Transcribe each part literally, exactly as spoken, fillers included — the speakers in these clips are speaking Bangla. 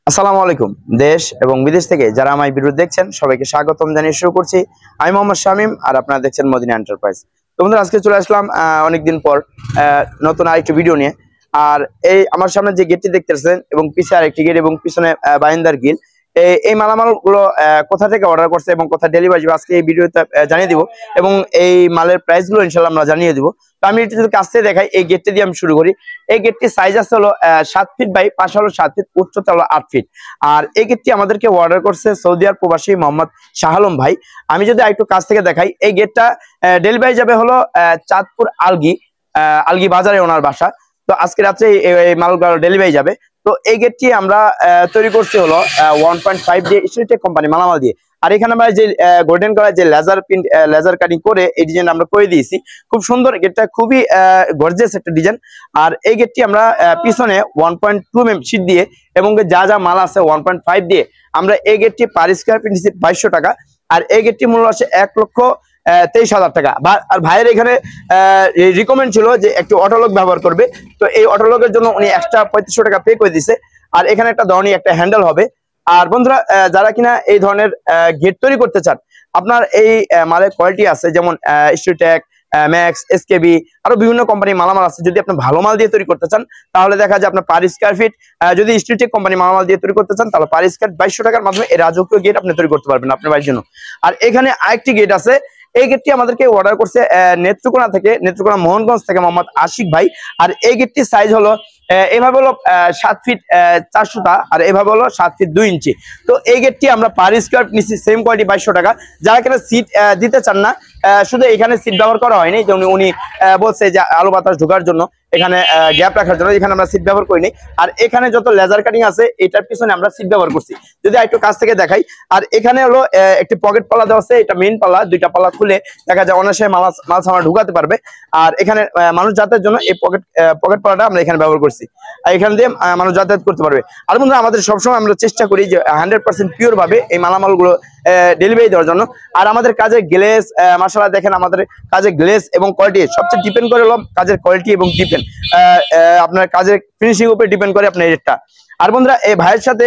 আসসালামু আলাইকুম। দেশ এবং বিদেশ থেকে যারা আমার ভিডিও দেখছেন সবাইকে স্বাগতম জানিয়ে শুরু করছি। আমি মোহাম্মদ শামীম, আর আপনারা দেখছেন মদিনা এন্টারপ্রাইজ। তো বন্ধুরা, আজকে চলে আসলাম অনেকদিন পর নতুন আরেকটি ভিডিও নিয়ে। আর এই আমার সামনে যে গেটটি দেখতেছেন এবং পিছে আরেকটি গেট এবং পিছনে বাইন্দার গিল, এই মালামাল গুলো কোথা থেকে অর্ডার করছে এবং কোথায় ডেলিভারি যাবে আজকে এই ভিডিওতে জানিয়ে দিব, এবং এই মালের প্রাইস গুলো ইনশাল্লাহ আমরা জানিয়ে দিব। তো আমি একটু যদি কাছ থেকে দেখাই, এই গেটটি দিয়ে আমি শুরু করি। এই গেটটির সাইজ আছে হলো সাত ফিট বাই পাশে হলো সাত ফিট, উচ্চতা হলো আট ফিট। আর এই গেটটি আমাদেরকে অর্ডার করছে সৌদি আরব প্রবাসী মোহাম্মদ শাহ আলম ভাই। আমি যদি একটু কাছ থেকে দেখাই, এই গেটটা ডেলিভারি যাবে হলো চাঁদপুর আলগি আলগি বাজারে ওনার বাসা। তো আজকে রাত্রে এই মালগুলো ডেলিভারি যাবে। তো এই গেটটি আমরা তৈরি করছি হলো ওয়ান পয়েন্ট ফাইভ দিয়ে স্ট্রিটেক কোম্পানি মালামাল দিয়ে। আর এখানে আমরা যে গোল্ডেন কালার যে লেজার প্রিন্ট লেজার কাটিং করে এই ডিজাইন আমরা করে দিয়েছি। খুব সুন্দর, গেটটা খুবই গর্জিয়াস একটা ডিজাইন। আর এই গেটটি আমরা পিছনে one point two M sheet দিয়ে এবং যা যা মাল আছে ওয়ান পয়েন্ট ফাইভ দিয়ে আমরা এই গেটটি পার স্কোয়ার ফিট নিচ্ছি বাইশশো টাকা। আর এই গেটটি মূল্য আছে এক লক্ষ তেইশ হাজার টাকা। আর ভাইয়ের এখানে রিকমেন্ড ছিল যে একটু অটোলক ব্যবহার করবে, তো এই অটোলকের জন্য উনি এক্সট্রা পঁয়ত্রিশশো টাকা পে করে দিছে। আর এখানে একটা ধরনের একটা হ্যান্ডেল হবে। আর বন্ধুরা, যারা কিনা এই ধরনের গেট তৈরি করতে চান, আপনার এই মালের কোয়ালিটি আছে যেমন স্ট্রিটেক, ম্যাক্স, এসকেবি, আরো বিভিন্ন কোম্পানি মালামাল আছে। যদি আপনি ভালো মাল দিয়ে তৈরি করতে চান তাহলে দেখা যায় আপনার পার স্কোয়ার ফিট, যদি স্ট্রিটেক কোম্পানি মালামাল দিয়ে তৈরি করতে চান তাহলে পার স্কোয়ার বাইশশো টাকার মাধ্যমে এই রাজকীয় গেট আপনি তৈরি করতে পারবেন আপনার বাড়ির জন্য। আর এখানে আরেকটি গেট আছে। এই গেটটি আমাদেরকে অর্ডার করছে নেত্রকোনা থেকে, নেত্রকোনা মোহনগঞ্জ থেকে মোহাম্মদ আশিক ভাই। আর এই গেটটির সাইজ হলো এভাবে হলো সাত ফিট চারশোটা, আর এভাবে হলো সাত ফিট দুই ইঞ্চি। তো এই গেটটি আমরা পার স্কোয়ার নিচ্ছি সেম কোয়ালিটি বাইশশো টাকা। যারা কিনা সিট দিতে চান না, শুধু এখানে সিট ব্যবহার করা হয়নি, যেমন উনি বলছে যে আলো বাতাস ঢোকার জন্য, এখানে গ্যাপ রাখার জন্য এখানে আমরা সিট ব্যবহার করিনি। আর এখানে যত লেজার কাটিং আছে এটার পিছনে আমরা সিট ব্যবহার করছি। যদি একটু কাছ থেকে দেখাই, আর এখানে হলো একটি পকেট পাল্লা দেওয়া আছে। এটা মেইন পাল্লা, দুইটা পাল্লা খুলে দেখা যায় অনায়াসে মাল মাল সামান ঢুকাতে পারবে। আর এখানে মানুষ যাতায়াতের জন্য এই পকেট পকেট পাল্লাটা আমরা এখানে ব্যবহার করছি। আর এখান দিয়ে মানুষ যাতায়াত করতে পারবে। আর বন্ধুরা, আমাদের সবসময় আমরা চেষ্টা করি যে হান্ড্রেড পার্সেন্ট পিওর ভাবে এই মালামাল গুলো ডেলিভারি দেওয়ার জন্য। আর আমাদের কাজের গ্লেস মাশাআল্লাহ দেখেন, আমাদের কাজের গ্লেস এবং কোয়ালিটি সবচেয়ে ডিপেন্ড করে হলো কাজের কোয়ালিটি এবং ডিপেন্ড আপনার কাজের ফিনিশিং উপরে ডিপেন্ড করে আপনার রেটটা। আর বন্ধুরা, এই ভাইয়ের সাথে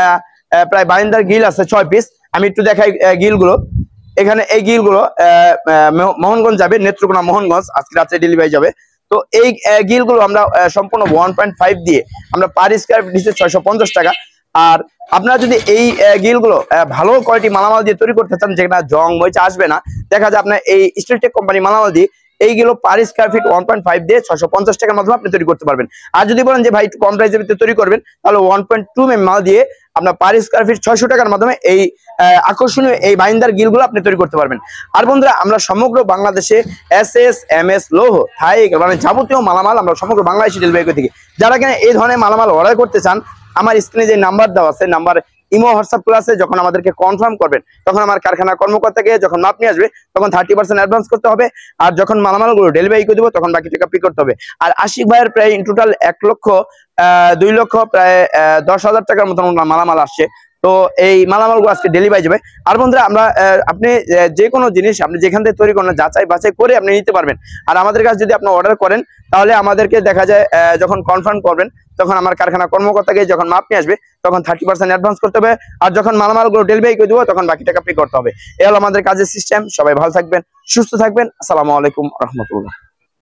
প্রায় বাইন্দার গিল আছে ছয় পিস। আমি একটু দেখাই গিল গুলো। এখানে এই গিল গুলো মোহনগঞ্জ যাবে, নেত্রকোনা মোহনগঞ্জ আজকে রাত্রে ডেলিভারি যাবে। তো এই গিল গুলো আমরা সম্পূর্ণ ওয়ান পয়েন্ট ফাইভ দিয়ে আমরা পার স্কোয়ার ফিট ছয়শো পঞ্চাশ টাকা। আর আপনারা যদি এই গিল গুলো ভালো কোয়ালিটি মালামাল দিয়ে তৈরি করতে চান, যেটা জং মরিচা আসবে না, দেখা যায় আপনার এই স্ট্রিটেক কোম্পানি মালামাল দিয়ে এইগুলো per square feet one point five দিয়ে ছয়শো পঞ্চাশ টাকার মাধ্যমে আপনি তৈরি করতে পারবেন। আর যদি বলেন যে ভাই একটু কম প্রাইসের ভিতরে তৈরি করবেন, তাহলে ওয়ান পয়েন্ট টু এম মাল দিয়ে আপনার পার স্কোয়ার ফিট ছয়শো টাকার মাধ্যমে এই আকর্ষণীয় এই বাইন্দার গিলগুলো আপনি তৈরি করতে পারবেন। আর বন্ধুরা, আমরা সমগ্র বাংলাদেশে এসএস, এমএস, লৌহ, থাই মানে যাবতীয় মালামাল আমরা সমগ্র বাংলাদেশে ডেলিভারি করে থাকি। যারা কিনা এই ধরনের মালামাল অর্ডার করতে চান, আমার স্ক্রিনে যে নাম্বার দেওয়া আছে, নাম্বার ইমো হোয়াটসঅ্যাপ ক্লাসে যখন আমাদেরকে কনফার্ম করবেন, তখন আমার কারখানা কর্মকর্তাকে যখন মাপ নিয়ে আসবে তখন থার্টি পার্সেন্ট অ্যাডভান্স করতে হবে। আর যখন মালামালগুলো ডেলিভারি করে দেবো তখন বাকি টাকা পে করতে হবে। আর আশিক ভাইয়ের প্রায় ইন টোটাল এক লক্ষ আহ দুই লক্ষ প্রায় দশ হাজার টাকার মতন মালামাল আসছে। তো এই মালামালগুলো আজকে ডেলিভারি যাবে। আর বন্ধুরা, আমরা আপনি যে কোনো জিনিস আপনি যেখান থেকে তৈরি করেন যাচাই বাছাই করে আপনি নিতে পারবেন। আর আমাদের কাছে যদি আপনি অর্ডার করেন তাহলে আমাদেরকে দেখা যায় যখন কনফার্ম করবেন তখন আমার কারখানা কর্মকর্তাকে যখন মাপ নিয়ে আসবে তখন থার্টি পার্সেন্ট অ্যাডভান্স করতে হবে। আর যখন মালামালগুলো ডেলিভারি করে দেবো তখন বাকি টাকা পে করতে হবে। এই হলো আমাদের কাজের সিস্টেম। সবাই ভালো থাকবেন, সুস্থ থাকবেন। আসসালামু আলাইকুম রহমতুল্লাহ।